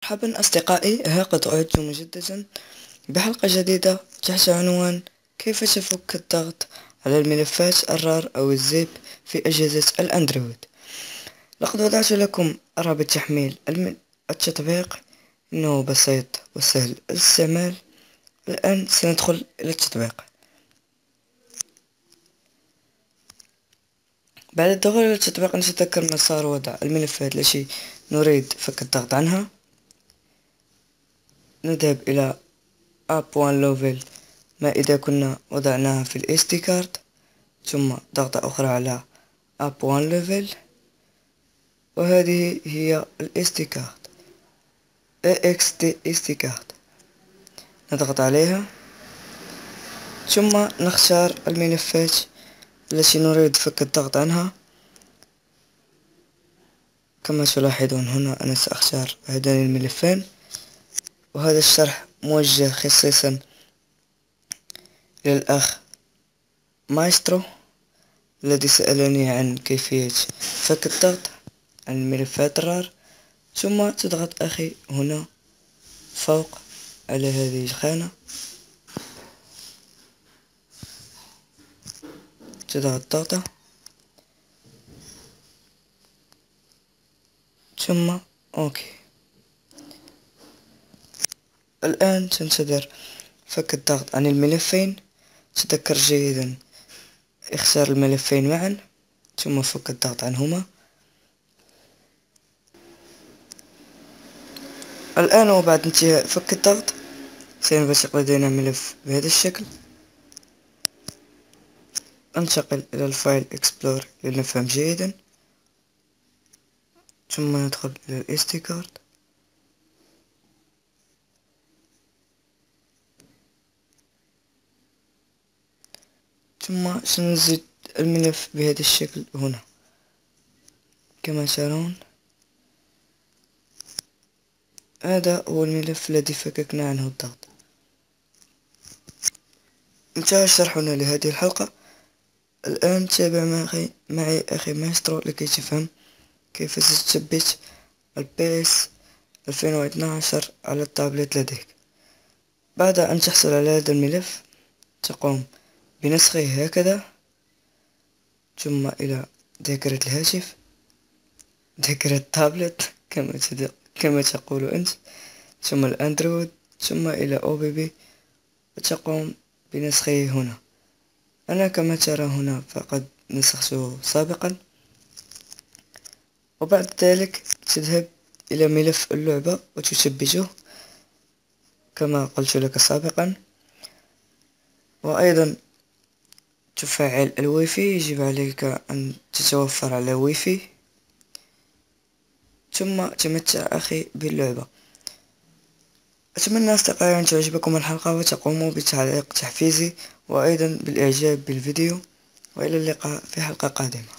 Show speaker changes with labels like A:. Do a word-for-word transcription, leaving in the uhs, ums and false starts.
A: مرحبا أصدقائي، ها قد عدت مجددا بحلقة جديدة تحت عنوان كيف تفك الضغط على الملفات الرار أو الزيب في أجهزة الأندرويد. لقد وضعت لكم رابط تحميل التطبيق، إنه بسيط وسهل الاستعمال. الآن سندخل إلى التطبيق. بعد الدخول إلى التطبيق نتذكر مسار وضع الملفات التي نريد فك الضغط عنها. نذهب إلى اب وان لوفل ما إذا كنا وضعناها في الاس دي كارد، ثم ضغطة أخرى على اب وان لوفل، وهذه هي الاس دي كارد اكس دي اس دي كارد. نضغط عليها ثم نختار الملفات التي نريد فك الضغط عنها. كما تلاحظون هنا أنا سأختار هذين الملفين، وهذا الشرح موجه خصيصا للأخ مايسترو الذي سألني عن كيفية فك الضغط عن الملفات الرار. ثم تضغط أخي هنا فوق على هذه الخانة، تضغط ضغطة ثم اوكي. الآن تنتظر فك الضغط عن الملفين. تذكر جيدا اختار الملفين معا ثم فك الضغط عنهما. الآن وبعد انتهاء فك الضغط سينبثق لدينا ملف بهذا الشكل. انتقل إلى الفايل اكسبلور لنفهم جيدا، ثم ندخل إلى الاس دي كارد. ثم سنزيد الملف بهذا الشكل هنا كما ترون. هذا هو الملف الذي فككنا عنه الضغط. انتهى شرحنا لهذه الحلقة. الآن تابع معي, معي أخي مايسترو لكي تفهم كيف ستثبت البيس ألفين واثني عشر على التابلت لديك. بعد أن تحصل على هذا الملف تقوم بنسخه هكذا، ثم إلى ذاكرة الهاتف، ذاكرة التابلت كما كما تقول أنت، ثم الأندرويد، ثم إلى أو بي بي، وتقوم بنسخه هنا. أنا كما ترى هنا فقد نسخته سابقا. وبعد ذلك تذهب إلى ملف اللعبة وتثبته كما قلت لك سابقا. وأيضا تفعل الواي فاي، يجب عليك أن تتوفر على واي فاي، ثم تمتع أخي باللعبة. أتمنى أصدقائي أن تعجبكم الحلقة وتقوموا بتعليق تحفيزي، وأيضا بالإعجاب بالفيديو، وإلى اللقاء في حلقة قادمة.